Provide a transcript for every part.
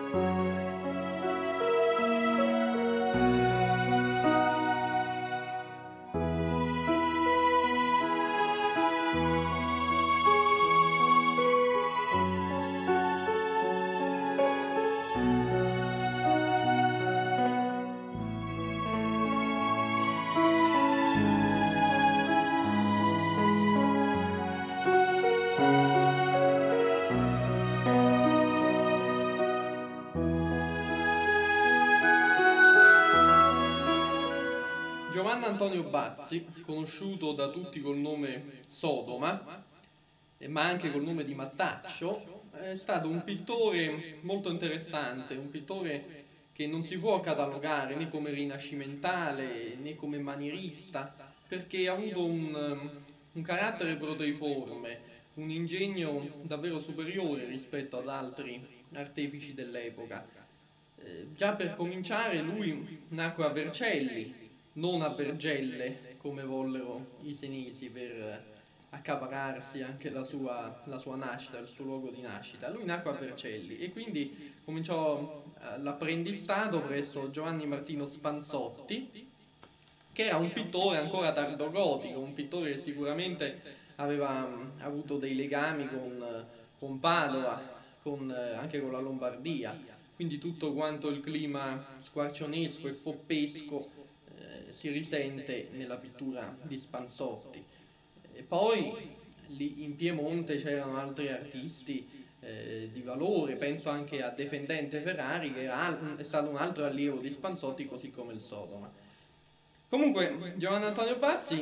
Giovanni Antonio Bazzi, conosciuto da tutti col nome Sodoma, ma anche col nome di Mattaccio, è stato un pittore molto interessante, un pittore che non si può catalogare né come rinascimentale né come manierista, perché ha avuto un carattere proteiforme, un ingegno davvero superiore rispetto ad altri artefici dell'epoca. Già per cominciare lui nacque a Vercelli, non a Vergelle come vollero i senesi per accapararsi anche la sua nascita, il suo luogo di nascita. Lui nacque a Vercelli e quindi cominciò l'apprendistato presso Giovanni Martino Spansotti, che era un pittore ancora tardogotico, un pittore che sicuramente aveva avuto dei legami con Padova, anche con la Lombardia, quindi tutto quanto il clima squarcionesco e foppesco si risente nella pittura di Spansotti. E poi lì in Piemonte c'erano altri artisti di valore, penso anche a Defendente Ferrari, che è stato un altro allievo di Spansotti, così come il Sodoma. Comunque Giovanni Antonio Bassi,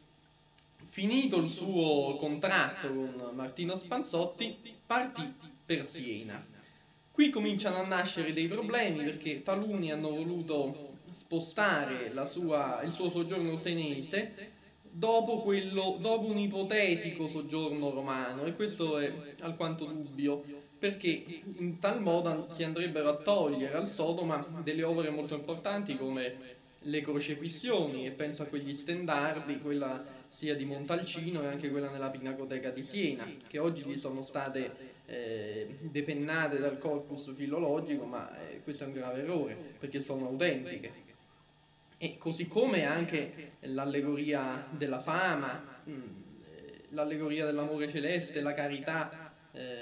finito il suo contratto con Martino Spansotti, partì per Siena. Qui cominciano a nascere dei problemi perché taluni hanno voluto spostare il suo soggiorno senese dopo un ipotetico soggiorno romano, e questo è alquanto dubbio, perché in tal modo si andrebbero a togliere al Sodoma delle opere molto importanti come le crocefissioni, e penso a quegli stendardi, quella sia di Montalcino e anche quella nella Pinacoteca di Siena, che oggi gli sono state depennate dal corpus filologico, ma questo è un grave errore perché sono autentiche. E così come anche l'allegoria della fama, l'allegoria dell'amore celeste, la carità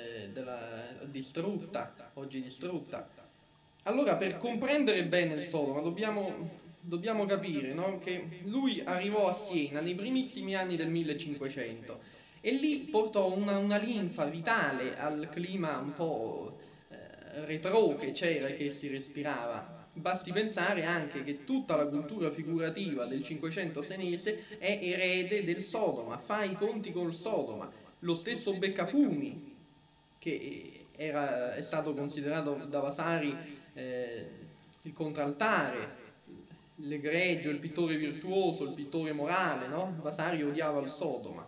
oggi distrutta. Allora, per comprendere bene il Sodoma dobbiamo capire, no, che lui arrivò a Siena nei primissimi anni del 1500 e lì portò una linfa vitale al clima un po' retro che c'era e che si respirava. Basti pensare anche che tutta la cultura figurativa del Cinquecento senese è erede del Sodoma, fa i conti col Sodoma. Lo stesso Beccafumi, che è stato considerato da Vasari il contraltare, l'egregio, il pittore virtuoso, il pittore morale, no? Vasari odiava il Sodoma.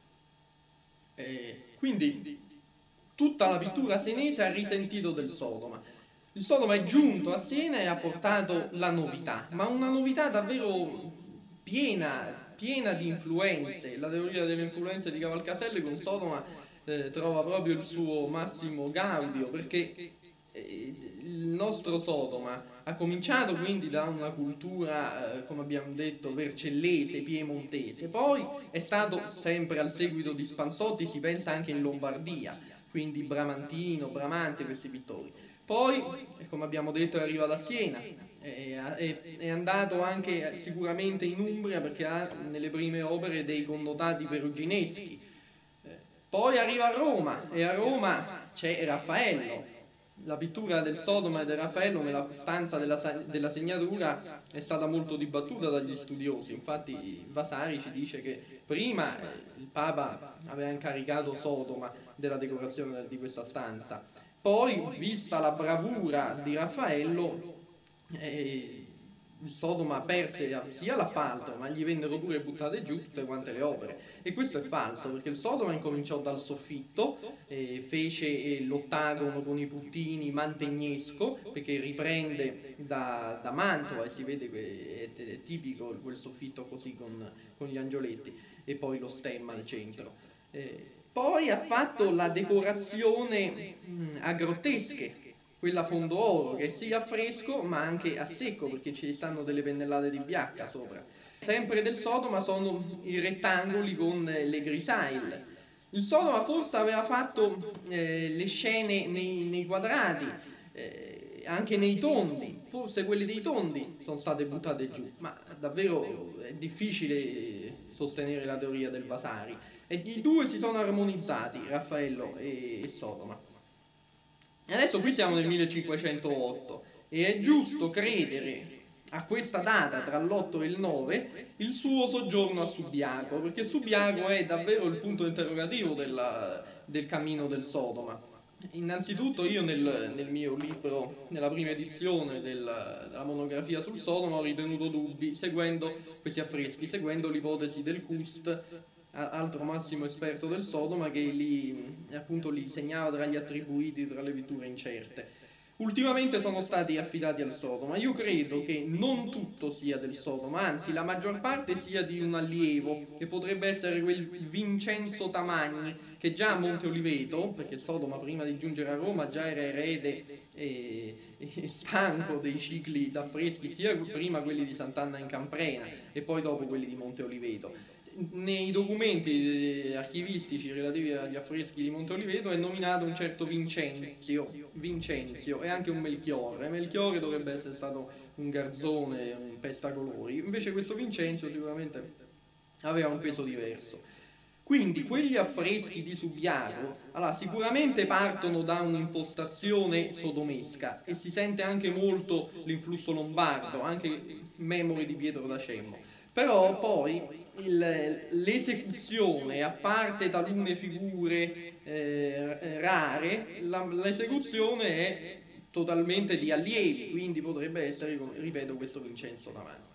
Quindi tutta la pittura senese ha risentito del Sodoma. Il Sodoma è giunto a Siena e ha portato la novità, ma una novità davvero piena di influenze. La teoria delle influenze di Cavalcaselle con Sodoma trova proprio il suo massimo gaudio, perché il nostro Sodoma ha cominciato quindi da una cultura, come abbiamo detto, vercellese, piemontese, poi è stato sempre al seguito di Spansotti, si pensa anche in Lombardia, quindi Bramantino, Bramante, questi pittori. Poi, come abbiamo detto, arriva da Siena, è andato anche sicuramente in Umbria perché ha nelle prime opere dei connotati perugineschi. Poi arriva a Roma e a Roma c'è Raffaello. La pittura del Sodoma e del Raffaello nella stanza della segnatura è stata molto dibattuta dagli studiosi. Infatti Vasari ci dice che prima il Papa aveva incaricato Sodoma della decorazione di questa stanza, poi vista la bravura di Raffaello il Sodoma perse sia l'appalto, ma gli vennero pure buttate giù tutte quante le opere. E questo è falso, perché il Sodoma incominciò dal soffitto, fece l'ottagono con i puttini mantegnesco, perché riprende da Mantova e si vede che è tipico quel soffitto così con gli angioletti, e poi lo stemma al centro. Poi ha fatto la decorazione a grottesche, quella fondo oro, che è sia a fresco ma anche a secco, perché ci stanno delle pennellate di bianca sopra. Sempre del Sodoma sono i rettangoli con le grisaille. Il Sodoma forse aveva fatto le scene nei quadrati, anche nei tondi, forse quelle dei tondi sono state buttate giù, ma davvero è difficile sostenere la teoria del Vasari. E i due si sono armonizzati, Raffaello e Sodoma. E adesso qui siamo nel 1508 e è giusto credere a questa data tra l'8 e il 9 il suo soggiorno a Subiaco, perché Subiaco è davvero il punto interrogativo del cammino del Sodoma. Innanzitutto io nel mio libro, nella prima edizione della monografia sul Sodoma, ho ritenuto dubbi seguendo questi affreschi, seguendo l'ipotesi del Kust, altro massimo esperto del Sodoma, che appunto li segnava tra gli attribuiti, tra le pitture incerte. Ultimamente sono stati affidati al Sodoma. Io credo che non tutto sia del Sodoma, anzi la maggior parte sia di un allievo, che potrebbe essere quel Vincenzo Tamagni, che già a Monte Oliveto, perché Sodoma prima di giungere a Roma già era erede e stanco dei cicli d'affreschi, sia prima quelli di Sant'Anna in Camprena e poi dopo quelli di Monte Oliveto. Nei documenti archivistici relativi agli affreschi di Monte Oliveto è nominato un certo Vincenzio e anche un Melchiorre. Melchiorre dovrebbe essere stato un garzone, un pestacolori, invece questo Vincenzio sicuramente aveva un peso diverso. Quindi quegli affreschi di Subiaco allora, sicuramente partono da un'impostazione sodomesca e si sente anche molto l'influsso lombardo, anche memore di Pietro da Cemmo. Però poi l'esecuzione, a parte talune figure rare, l'esecuzione è totalmente di allievi, quindi potrebbe essere, ripeto, questo Vincenzo davanti.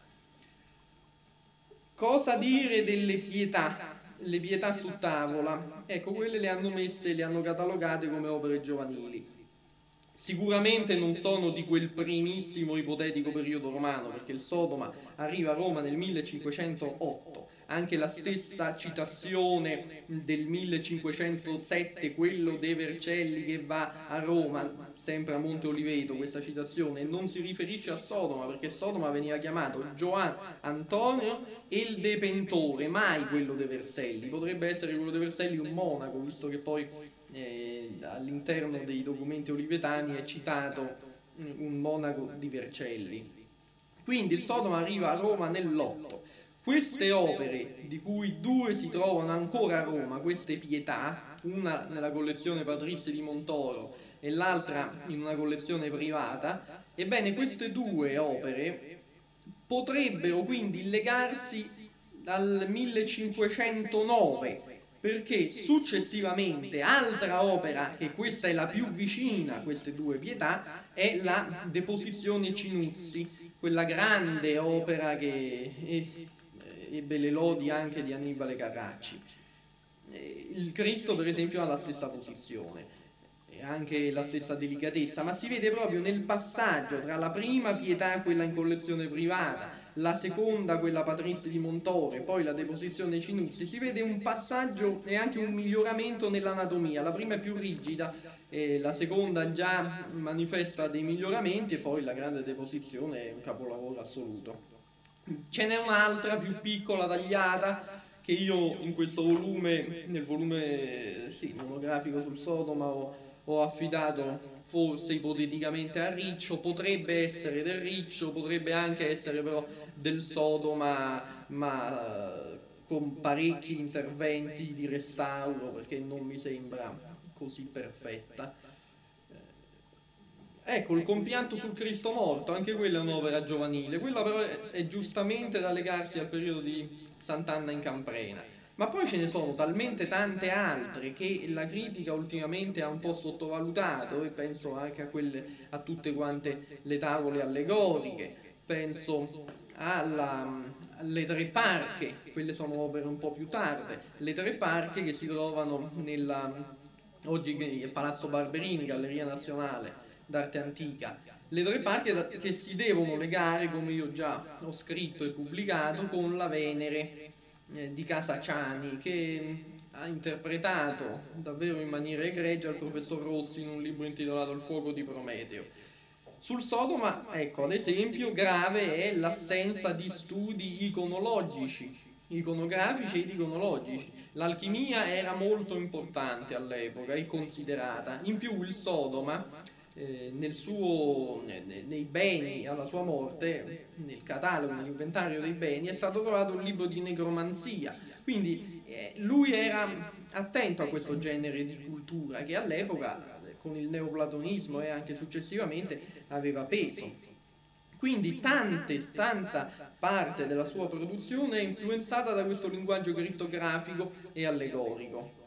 Cosa dire delle pietà? Le pietà su tavola, ecco, quelle le hanno catalogate come opere giovanili. Sicuramente non sono di quel primissimo ipotetico periodo romano, perché il Sodoma arriva a Roma nel 1508, anche la stessa citazione del 1507, quello dei Vercelli che va a Roma, sempre a Monte Oliveto, questa citazione non si riferisce a Sodoma, perché Sodoma veniva chiamato Gioan Antonio e il Depentore, mai quello dei Vercelli. Potrebbe essere quello dei Vercelli un monaco, visto che poi all'interno dei documenti olivetani è citato un monaco di Vercelli. Quindi il Sodoma arriva a Roma nell'8. Queste opere, di cui due si trovano ancora a Roma, queste pietà, una nella collezione Patrizia di Montoro e l'altra in una collezione privata, ebbene queste due opere potrebbero quindi legarsi dal 1509, perché successivamente altra opera, che questa è la più vicina a queste due pietà, è la Deposizione Cinuzzi, quella grande opera che ebbe le lodi anche di Annibale Carracci. Il Cristo per esempio ha la stessa posizione e anche la stessa delicatezza, ma si vede proprio nel passaggio tra la prima pietà, quella in collezione privata, la seconda, quella Patrizia di Montore, poi la Deposizione Cinuzzi, si vede un passaggio e anche un miglioramento nell'anatomia. La prima è più rigida, la seconda già manifesta dei miglioramenti e poi la grande Deposizione è un capolavoro assoluto. Ce n'è un'altra più piccola, tagliata, che io in questo volume, nel volume monografico sul Sodoma, ho affidato forse ipoteticamente a Riccio. Potrebbe essere del Riccio, potrebbe anche essere però del Sodoma, ma con parecchi interventi di restauro, perché non mi sembra così perfetta. Ecco, il compianto sul Cristo morto, anche quella è un'opera giovanile, quella però è giustamente da legarsi al periodo di Sant'Anna in Camprena. Ma poi ce ne sono talmente tante altre che la critica ultimamente ha un po' sottovalutato, e penso anche a tutte quante le tavole allegoriche, penso alle Tre Parche, quelle sono opere un po' più tarde, le Tre Parche che si trovano oggi è Palazzo Barberini, Galleria Nazionale d'Arte Antica. Le Tre Parche che si devono legare, come io già ho scritto e pubblicato, con la Venere di Casa Ciani, che ha interpretato davvero in maniera egregia il professor Rossi in un libro intitolato Il fuoco di Prometeo. Sul Sodoma, ecco, ad esempio, grave è l'assenza di studi iconologici, iconografici ed iconologici. L'alchimia era molto importante all'epoca e considerata. In più il Sodoma, nei beni alla sua morte, nel catalogo, nell'inventario dei beni, è stato trovato un libro di necromanzia. Quindi lui era attento a questo genere di cultura che all'epoca, con il neoplatonismo e anche successivamente, aveva peso. Quindi tanta parte della sua produzione è influenzata da questo linguaggio crittografico e allegorico.